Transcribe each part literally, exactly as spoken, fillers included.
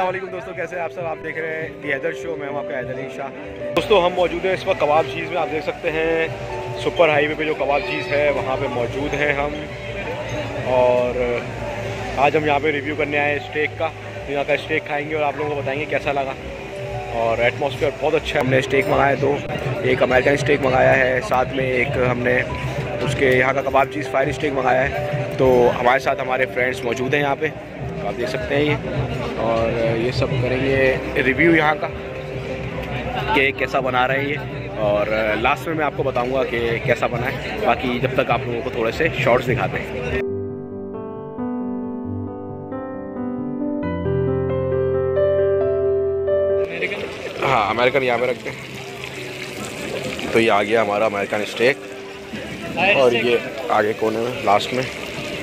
अस्सलाम दोस्तों, कैसे हैं आप सब। आप देख रहे हैं दी हैदर शो में, हम आपका हैदर अली शाह। दोस्तों हम मौजूद हैं इस वक्त कबाब चीज़ में। आप देख सकते हैं सुपर हाईवे पे जो कबाब चीज़ है वहाँ पे मौजूद हैं हम। और आज हम यहाँ पे रिव्यू करने आए स्टेक का। यहाँ का स्टेक खाएंगे और आप लोगों को बताएंगे कैसा लगा। और एटमॉस्फेयर बहुत अच्छा है। हमने स्टेक मंगाया, दो एक अमेरिकन स्टेक मंगाया है, साथ में एक हमने उसके यहाँ का कबाब चीज़ फायर स्टेक मंगाया है। तो हमारे साथ हमारे फ्रेंड्स मौजूद हैं यहाँ पे, तो आप देख सकते हैं ये। और ये सब करेंगे रिव्यू यहाँ का कि कैसा बना रहे हैं ये। और लास्ट में मैं आपको बताऊँगा कि कैसा बना है। बाकी जब तक आप लोगों को थोड़े से शॉर्ट्स दिखाते हैं। हाँ, अमेरिकन यहाँ पे रखते हैं। तो ये आ गया हमारा अमेरिकन स्टेक, और ये आगे कोने में लास्ट में,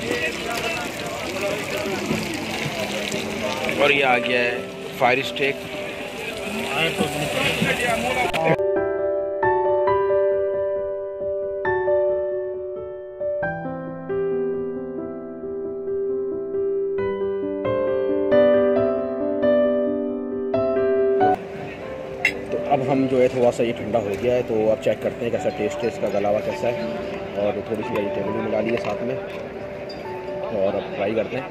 और ये आ गया है फायर स्टेक। अब हम जो है थोड़ा सा ये ठंडा हो गया है, तो अब चेक करते हैं कैसा टेस्ट है इसका, गला हुआ कैसा है। और थोड़ी सी वेजिटेबल भी मिला ली है साथ में, और अब ट्राई करते हैं।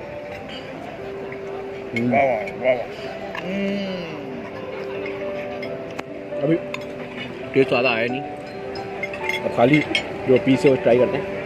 अभी टेस्ट ज़्यादा आया नहीं, अब खाली जो पीस है वो ट्राई करते हैं।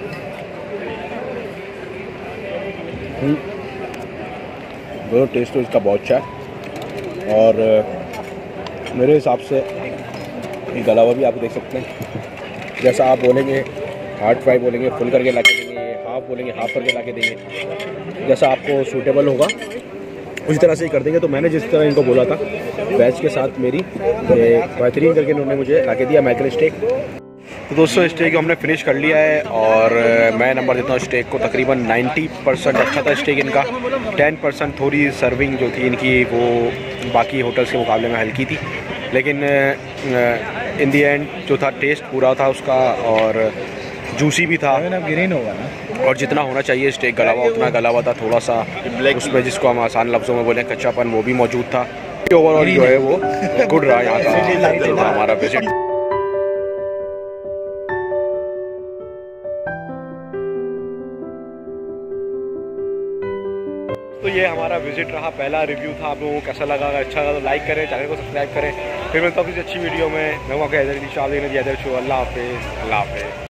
वो टेस्ट तो इसका बहुत अच्छा है। और मेरे हिसाब से गला हुआ भी आप देख सकते हैं। जैसा आप बोलेंगे हार्ड फ्राई बोलेंगे फुल करके ला के देंगे, हाफ बोलेंगे हाफ करके ला के देंगे, जैसा आपको सूटेबल होगा उसी तरह से ही कर देंगे। तो मैंने जिस तरह इनको बोला था वेज के साथ मेरी बेहतरीन करके इन्होंने मुझे ला के दिया अमेरिकन स्टेक। तो दोस्तों स्टेक हमने फिनिश कर लिया है, और मैं नंबर देता हूँ स्टेक को तकरीबन नब्बे परसेंट अच्छा था स्टेक इनका। दस परसेंट थोड़ी सर्विंग जो थी इनकी वो बाकी होटल्स के मुकाबले में हल्की थी, लेकिन इन दी एंड जो था टेस्ट पूरा था उसका, और जूसी भी था। ग्रीन होगा ना, और जितना होना चाहिए स्टेक गला हुआ उतना गला हुआ था। थोड़ा सा उसमें जिसको हम आसान लफ्ज़ों में बोलें कच्चापन, वो भी मौजूद था। ओवरऑल जो है वो गुड रहा यहाँ का हमारा विजिट। तो ये हमारा विजिट रहा, पहला रिव्यू था। आप लोगों को कैसा लगा? अगर अच्छा लगा तो लाइक करें, चैनल को सब्सक्राइब करें। फिर मिलता हूँ किसी अच्छी वीडियो में। मैं वहाँ का हैदर अली शाह, हैदर शो। अल्लाह हाफ़िज़, अल्लाह हाफ़िज़।